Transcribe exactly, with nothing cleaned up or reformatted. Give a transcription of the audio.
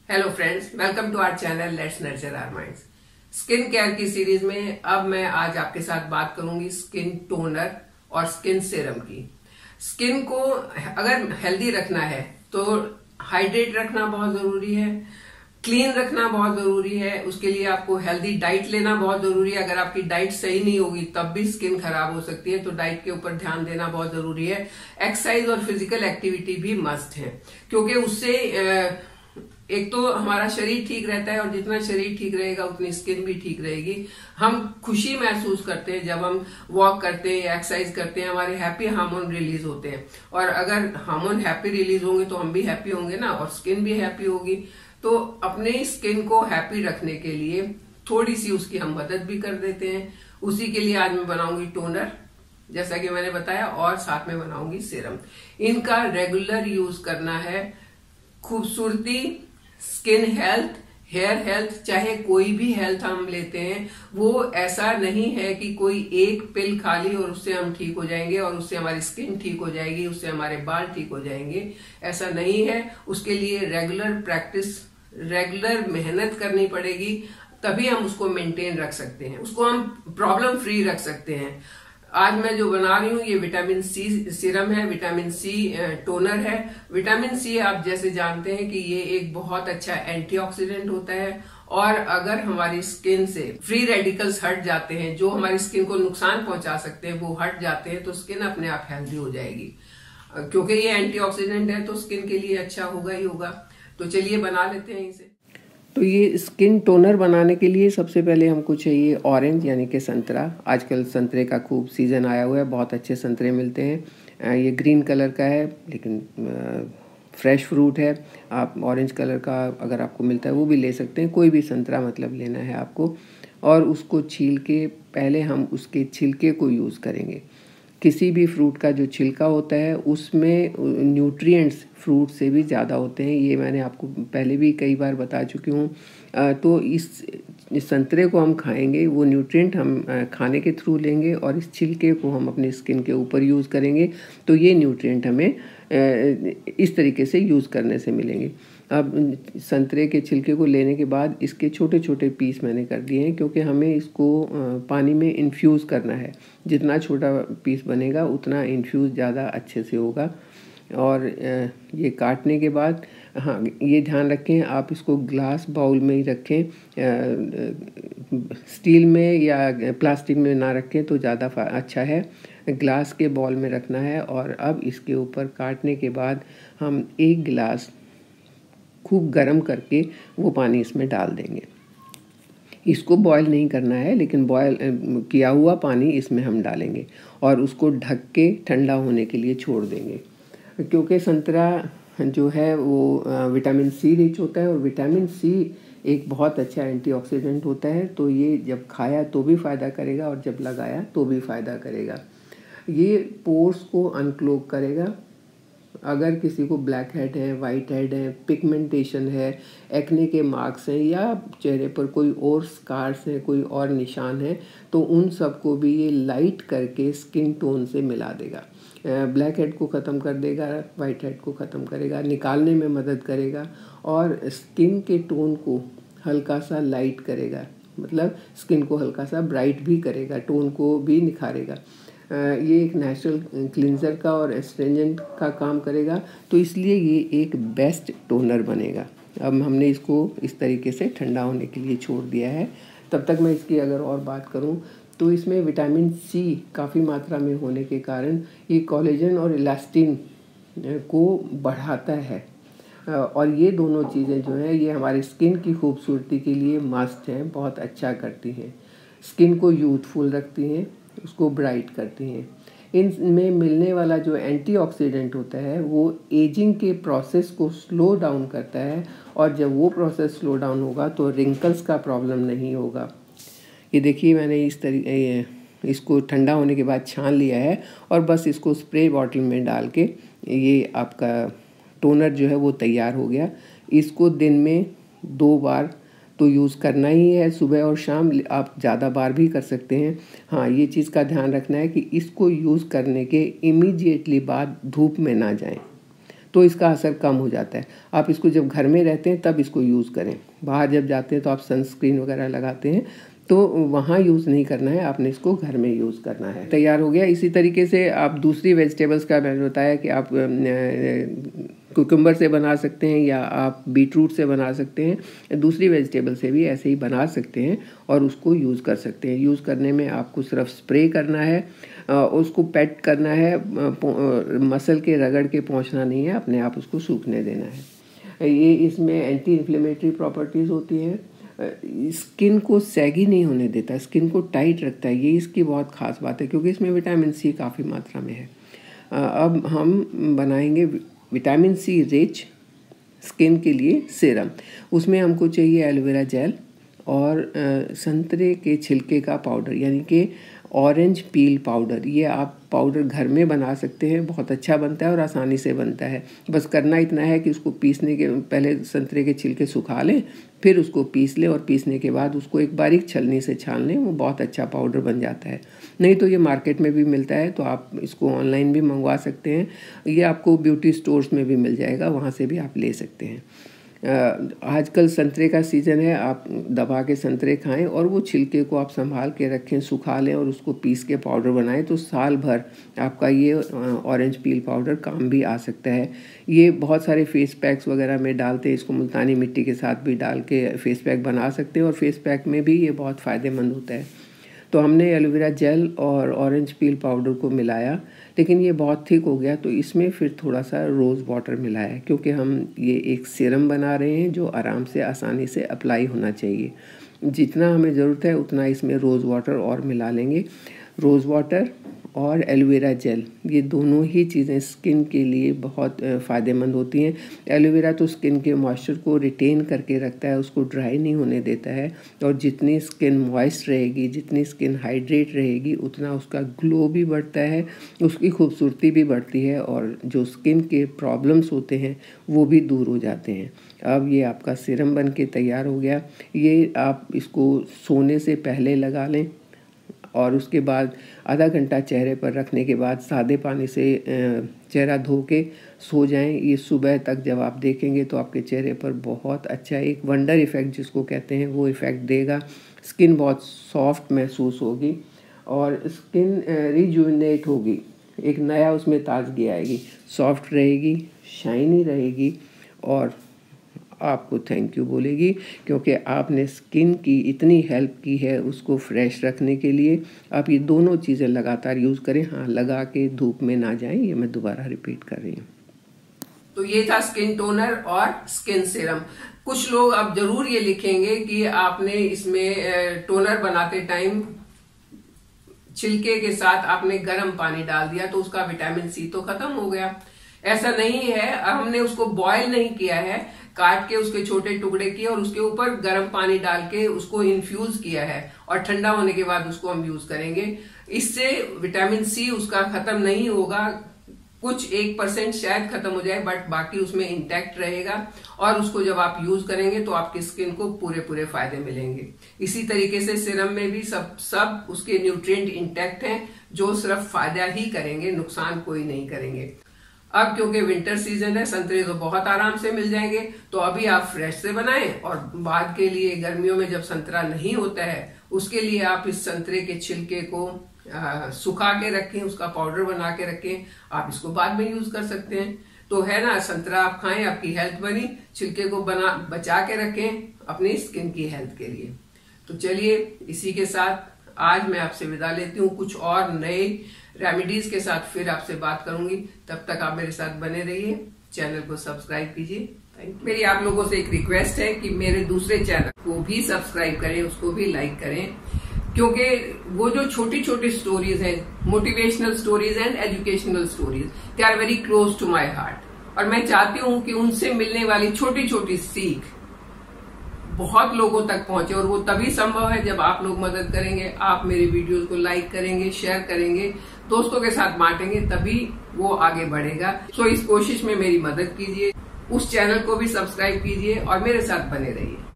Hello friends, welcome to our channel let's nurture our minds. Skin care की series में अब मैं आज आपके साथ बात करूंगी स्किन टोनर और स्किन सीरम की। स्किन को अगर हेल्दी रखना है तो हाइड्रेट रखना बहुत जरूरी है, क्लीन रखना बहुत जरूरी है। उसके लिए आपको हेल्दी डाइट लेना बहुत जरूरी है। अगर आपकी डाइट सही नहीं होगी तब भी स्किन खराब हो सकती है, तो डाइट के ऊपर ध्यान देना बहुत जरूरी है। एक्सरसाइज और फिजिकल एक्टिविटी भी मस्ट है, क्योंकि उससे एक तो हमारा शरीर ठीक रहता है और जितना शरीर ठीक रहेगा उतनी स्किन भी ठीक रहेगी। हम खुशी महसूस करते हैं जब हम वॉक करते हैं या एक्सरसाइज करते हैं, हमारे हैप्पी हार्मोन रिलीज होते हैं। और अगर हार्मोन हैप्पी रिलीज होंगे तो हम भी हैप्पी होंगे ना, और स्किन भी हैप्पी होगी। तो अपने स्किन को हैप्पी रखने के लिए थोड़ी सी उसकी हम मदद भी कर देते हैं। उसी के लिए आज मैं बनाऊंगी टोनर, जैसा कि मैंने बताया, और साथ में बनाऊंगी सीरम। इनका रेगुलर यूज करना है। खूबसूरती, स्किन हेल्थ, हेयर हेल्थ, चाहे कोई भी हेल्थ हम लेते हैं, वो ऐसा नहीं है कि कोई एक पिल खा ली और उससे हम ठीक हो जाएंगे और उससे हमारी स्किन ठीक हो जाएगी, उससे हमारे बाल ठीक हो जाएंगे। ऐसा नहीं है। उसके लिए रेगुलर प्रैक्टिस, रेगुलर मेहनत करनी पड़ेगी, तभी हम उसको मेंटेन रख सकते हैं, उसको हम प्रॉब्लम फ्री रख सकते हैं। आज मैं जो बना रही हूँ ये विटामिन सी सीरम है, विटामिन सी टोनर है। विटामिन सी आप जैसे जानते हैं कि ये एक बहुत अच्छा एंटीऑक्सीडेंट होता है, और अगर हमारी स्किन से फ्री रेडिकल्स हट जाते हैं जो हमारी स्किन को नुकसान पहुंचा सकते हैं, वो हट जाते हैं, तो स्किन अपने आप हेल्दी हो जाएगी। क्योंकि ये एंटीऑक्सीडेंट है तो स्किन के लिए अच्छा होगा ही होगा। तो चलिए बना लेते हैं इसे। तो ये स्किन टोनर बनाने के लिए सबसे पहले हमको चाहिए ऑरेंज, यानी कि संतरा। आजकल संतरे का खूब सीज़न आया हुआ है, बहुत अच्छे संतरे मिलते हैं। ये ग्रीन कलर का है लेकिन फ्रेश फ्रूट है। आप ऑरेंज कलर का अगर आपको मिलता है वो भी ले सकते हैं, कोई भी संतरा मतलब लेना है आपको। और उसको छील के पहले हम उसके छिलके को यूज़ करेंगे। किसी भी फ्रूट का जो छिलका होता है उसमें न्यूट्रिएंट्स फ्रूट से भी ज़्यादा होते हैं, ये मैंने आपको पहले भी कई बार बता चुकी हूँ। तो इस, इस संतरे को हम खाएंगे, वो न्यूट्रिएंट हम खाने के थ्रू लेंगे, और इस छिलके को हम अपनी स्किन के ऊपर यूज़ करेंगे, तो ये न्यूट्रिएंट हमें इस तरीके से यूज़ करने से मिलेंगे। अब संतरे के छिलके को लेने के बाद इसके छोटे छोटे पीस मैंने कर दिए हैं, क्योंकि हमें इसको पानी में इन्फ्यूज़ करना है। जितना छोटा पीस बनेगा उतना इन्फ्यूज़ ज़्यादा अच्छे से होगा। और ये काटने के बाद, हाँ ये ध्यान रखें आप इसको ग्लास बाउल में ही रखें, स्टील में या प्लास्टिक में ना रखें तो ज़्यादा अच्छा है। ग्लास के बाउल में रखना है। और अब इसके ऊपर काटने के बाद हम एक गिलास खूब गर्म करके वो पानी इसमें डाल देंगे। इसको बॉयल नहीं करना है, लेकिन बॉयल किया हुआ पानी इसमें हम डालेंगे और उसको ढक के ठंडा होने के लिए छोड़ देंगे। क्योंकि संतरा जो है वो विटामिन सी रिच होता है, और विटामिन सी एक बहुत अच्छा एंटीऑक्सीडेंट होता है, तो ये जब खाया तो भी फ़ायदा करेगा और जब लगाया तो भी फ़ायदा करेगा। ये पोर्स को अनक्लोग करेगा। अगर किसी को ब्लैक हेड है, वाइट हेड है, पिगमेंटेशन है, एक्ने के मार्क्स हैं, या चेहरे पर कोई और स्कार्स हैं, कोई और निशान है, तो उन सब को भी ये लाइट करके स्किन टोन से मिला देगा। ब्लैक हेड को ख़त्म कर देगा, वाइट हेड को ख़त्म करेगा, निकालने में मदद करेगा, और स्किन के टोन को हल्का सा लाइट करेगा, मतलब स्किन को हल्का सा ब्राइट भी करेगा, टोन को भी निखारेगा। ये एक नेचुरल क्लिंजर का और एस्ट्रेंजेंट का काम करेगा, तो इसलिए ये एक बेस्ट टोनर बनेगा। अब हमने इसको इस तरीके से ठंडा होने के लिए छोड़ दिया है। तब तक मैं इसकी अगर और बात करूं तो इसमें विटामिन सी काफ़ी मात्रा में होने के कारण ये कोलेजन और इलास्टिन को बढ़ाता है, और ये दोनोों चीज़ें जो हैं ये हमारी स्किन की खूबसूरती के लिए मस्त हैं, बहुत अच्छा करती हैं। स्किन को यूथफुल रखती हैं, उसको ब्राइट करती हैं। इनमें मिलने वाला जो एंटीऑक्सीडेंट होता है वो एजिंग के प्रोसेस को स्लो डाउन करता है, और जब वो प्रोसेस स्लो डाउन होगा तो रिंकल्स का प्रॉब्लम नहीं होगा। ये देखिए मैंने इस तरीके इसको ठंडा होने के बाद छान लिया है, और बस इसको स्प्रे बॉटल में डाल के ये आपका टोनर जो है वो तैयार हो गया। इसको दिन में दो बार तो यूज़ करना ही है, सुबह और शाम। आप ज़्यादा बार भी कर सकते हैं। हाँ, ये चीज़ का ध्यान रखना है कि इसको यूज़ करने के इमीडिएटली बाद धूप में ना जाएं। तो इसका असर कम हो जाता है। आप इसको जब घर में रहते हैं तब इसको यूज़ करें। बाहर जब जाते हैं तो आप सनस्क्रीन वगैरह लगाते हैं तो वहाँ यूज़ नहीं करना है, आपने इसको घर में यूज़ करना है। तैयार हो गया। इसी तरीके से आप दूसरी वेजिटेबल्स का मैंने बताया कि आप कुकुम्बर से बना सकते हैं या आप बीटरूट से बना सकते हैं, दूसरी वेजिटेबल से भी ऐसे ही बना सकते हैं और उसको यूज़ कर सकते हैं। यूज़ करने में आपको सिर्फ स्प्रे करना है, उसको पैट करना है, मसल के रगड़ के पहुँचना नहीं है, अपने आप उसको सूखने देना है। ये इसमें एंटी इन्फ्लेमेटरी प्रॉपर्टीज़ होती हैं, स्किन को सैगी नहीं होने देता, स्किन को टाइट रखता है। ये इसकी बहुत ख़ास बात है क्योंकि इसमें विटामिन सी काफ़ी मात्रा में है। अब हम बनाएंगे विटामिन सी रिच स्किन के लिए सीरम। उसमें हमको चाहिए एलोवेरा जेल और संतरे के छिलके का पाउडर यानी कि ऑरेंज पील पाउडर। ये आप पाउडर घर में बना सकते हैं, बहुत अच्छा बनता है और आसानी से बनता है। बस करना इतना है कि उसको पीसने के पहले संतरे के छिलके सुखा लें, फिर उसको पीस लें और पीसने के बाद उसको एक बारीक छलनी से छान लें, वो बहुत अच्छा पाउडर बन जाता है। नहीं तो ये मार्केट में भी मिलता है, तो आप इसको ऑनलाइन भी मंगवा सकते हैं। ये आपको ब्यूटी स्टोर्स में भी मिल जाएगा, वहाँ से भी आप ले सकते हैं। आजकल संतरे का सीज़न है, आप दबा के संतरे खाएं और वो छिलके को आप संभाल के रखें, सुखा लें और उसको पीस के पाउडर बनाएं, तो साल भर आपका ये ऑरेंज पील पाउडर काम भी आ सकता है। ये बहुत सारे फेस पैक्स वगैरह में डालते हैं, इसको मुल्तानी मिट्टी के साथ भी डाल के फेस पैक बना सकते हैं और फेस पैक में भी ये बहुत फ़ायदेमंद होता है। तो हमने एलोवेरा जेल और ऑरेंज पील पाउडर को मिलाया, लेकिन ये बहुत थिक हो गया तो इसमें फिर थोड़ा सा रोज़ वाटर मिलाया, क्योंकि हम ये एक सीरम बना रहे हैं जो आराम से आसानी से अप्लाई होना चाहिए। जितना हमें ज़रूरत है उतना इसमें रोज़ वाटर और मिला लेंगे। रोज़ वाटर और एलोवेरा जेल, ये दोनों ही चीज़ें स्किन के लिए बहुत फ़ायदेमंद होती हैं। एलोवेरा तो स्किन के मॉइस्चर को रिटेन करके रखता है, उसको ड्राई नहीं होने देता है, और जितनी स्किन मॉइस्ट रहेगी, जितनी स्किन हाइड्रेट रहेगी, उतना उसका ग्लो भी बढ़ता है, उसकी खूबसूरती भी बढ़ती है और जो स्किन के प्रॉब्लम्स होते हैं वो भी दूर हो जाते हैं। अब ये आपका सीरम बन के तैयार हो गया। ये आप इसको सोने से पहले लगा लें और उसके बाद आधा घंटा चेहरे पर रखने के बाद सादे पानी से चेहरा धो के सो जाएं। ये सुबह तक जब आप देखेंगे तो आपके चेहरे पर बहुत अच्छा एक वंडर इफ़ेक्ट जिसको कहते हैं वो इफ़ेक्ट देगा। स्किन बहुत सॉफ्ट महसूस होगी और स्किन रिजुविनेट होगी, एक नया उसमें ताजगी आएगी, सॉफ्ट रहेगी, शाइनी रहेगी और आपको थैंक यू बोलेगी, क्योंकि आपने स्किन की इतनी हेल्प की है उसको फ्रेश रखने के लिए। आप ये दोनों चीज़ें लगातार यूज़ करें। हाँ, लगा के धूप में ना जाएं, ये मैं दोबारा रिपीट कर रही हूँ। तो ये था स्किन टोनर और स्किन सीरम। कुछ लोग अब जरूर ये लिखेंगे कि आपने इसमें टोनर बनाते टाइम छिलके के साथ आपने गर्म पानी डाल दिया तो उसका विटामिन सी तो खत्म हो गया। ऐसा नहीं है, हमने उसको बॉयल नहीं किया है, काट के उसके छोटे टुकड़े किए और उसके ऊपर गर्म पानी डाल के उसको इन्फ्यूज किया है और ठंडा होने के बाद उसको हम यूज करेंगे। इससे विटामिन सी उसका खत्म नहीं होगा, कुछ एक परसेंट शायद खत्म हो जाए, बट बाकी उसमें इंटैक्ट रहेगा और उसको जब आप यूज करेंगे तो आपकी स्किन को पूरे पूरे फायदे मिलेंगे। इसी तरीके से सीरम में भी सब सब उसके न्यूट्रिएंट इंटैक्ट हैं जो सिर्फ फायदा ही करेंगे, नुकसान कोई नहीं करेंगे। अब क्योंकि विंटर सीजन है, संतरे तो बहुत आराम से मिल जाएंगे, तो अभी आप फ्रेश से बनाएं और बाद के लिए गर्मियों में जब संतरा नहीं होता है उसके लिए आप इस संतरे के छिलके को आ, सुखा के रखें, उसका पाउडर बना के रखें, आप इसको बाद में यूज कर सकते हैं। तो है ना, संतरा आप खाएं, आपकी हेल्थ बनी, छिलके को बना बचा के रखें अपनी स्किन की हेल्थ के लिए। तो चलिए, इसी के साथ आज मैं आपसे विदा लेती हूँ। कुछ और नए रेमेडीज के साथ फिर आपसे बात करूंगी, तब तक आप मेरे साथ बने रहिए, चैनल को सब्सक्राइब कीजिए। मेरी आप लोगों से एक रिक्वेस्ट है कि मेरे दूसरे चैनल को भी सब्सक्राइब करें, उसको भी लाइक करें, क्योंकि वो जो छोटी छोटी स्टोरीज हैं, motivational stories and educational stories, they are very close to my heart, और मैं चाहती हूँ कि उनसे मिलने वाली छोटी छोटी सीख बहुत लोगों तक पहुंचे, और वो तभी संभव है जब आप लोग मदद करेंगे, आप मेरे वीडियोस को लाइक करेंगे, शेयर करेंगे, दोस्तों के साथ बांटेंगे, तभी वो आगे बढ़ेगा। सो इस कोशिश में मेरी मदद कीजिए, उस चैनल को भी सब्सक्राइब कीजिए और मेरे साथ बने रहिए।